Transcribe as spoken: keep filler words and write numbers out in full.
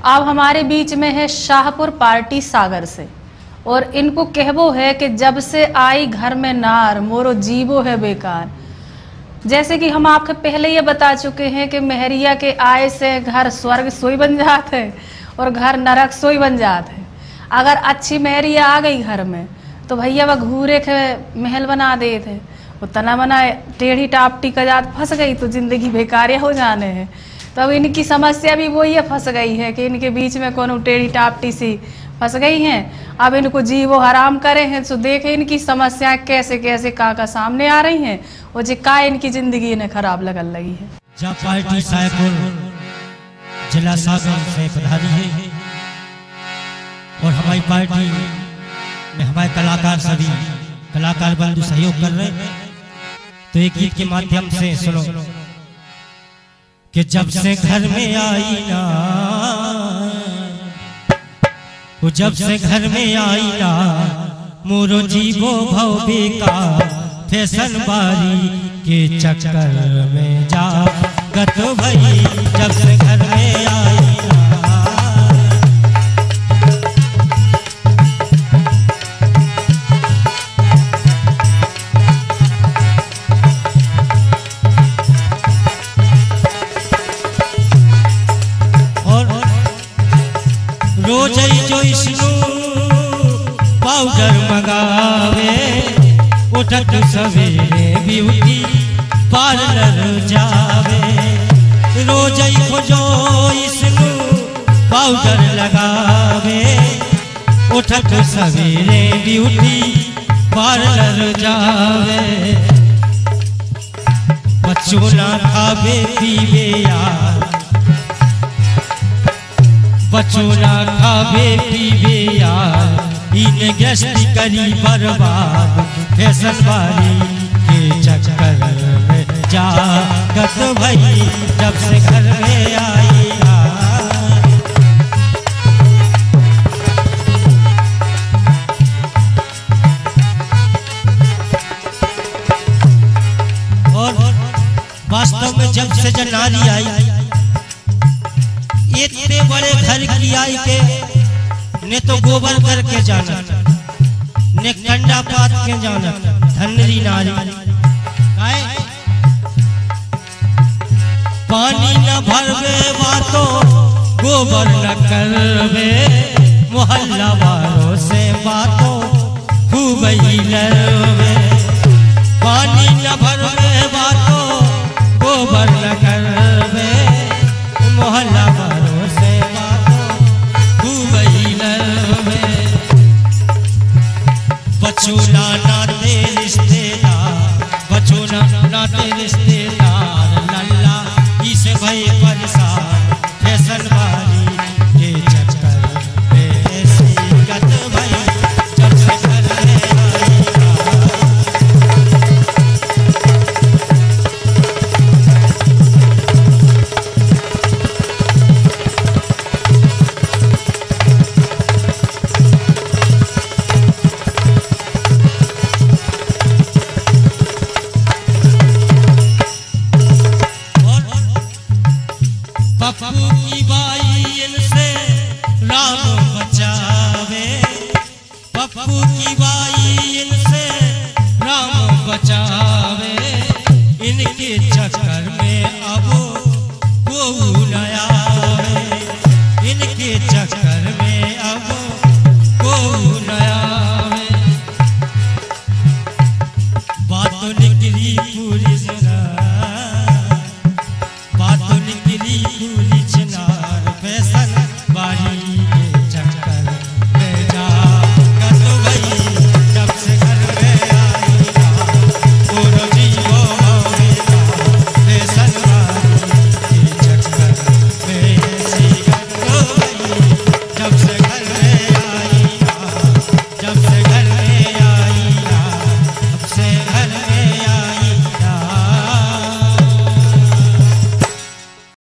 अब हमारे बीच में है शाहपुर पार्टी सागर से, और इनको कहबो है कि जब से आई घर में नार मोरो जीवो है बेकार। जैसे कि हम आपके पहले ये बता चुके हैं कि मेहरिया के आय से घर स्वर्ग सोई बन जात है और घर नरक सोई बन जात है। अगर अच्छी मेहरिया आ गई घर में तो भैया वह घूरे के महल बना दे थे, वो तना बना टेढ़ी टापटी का जात फंस गई तो जिंदगी बेकारिया हो जाने हैं। तो अब इनकी समस्या भी वही है, फंस गई है कि इनके बीच में कोनो टेढ़ी टापटी सी फंस गई हैं। अब इनको जीवो हराम करे हैं तो देखे इनकी समस्याएं कैसे कैसे का का सामने आ रही हैं और जी का इनकी जिंदगी इन्हें खराब लगन लगी है। जहाँ पार्टी सायपुर जिला सागर से पधारी है और हमारी पार्टी में हमारे कलाकार सभी कलाकार बंधु सहयोग कर रहे हैं। तो एक गीत के माध्यम से सुनो कि जब से घर में आई ना, वो जब से घर में आई ना मोरो जीवो भव बेकार, फैशन बारी के चक्कर में जा गत भई। जब से घर में आई ना, रोज जो इसनु पाउडर मंगावे, उठक सवेरे ब्यूटी पार्लर जावे। रोज जो इसनु पाउडर लगावे, उठक सवेरे ब्यूटी पार्लर जावे। बच्चों ना खावे पीवे यार, बच्चों ना खावे पीवे यार, इन गश्ती करी बर्बाद, फैशन बारी के चक्कर में जा गत भई। जब से घर में आई ना, और वास्तव में जब से जनारी आई इतने बड़े घर की आई के ने तो गोबर करके जाना, ने कंडा पात के जाना। धनरी नारी पानी न भरवे बातों गोबर न करवे, मोहल्ला वालों से बातों खूब ही लड़वे। पानी न भरवे बातों गोबर न करवे, मोहल्ला वालों से बातों खूब ही लड़वे। बचोना नाते रिश्तेदार, बचोना नाते रिश्तेदार,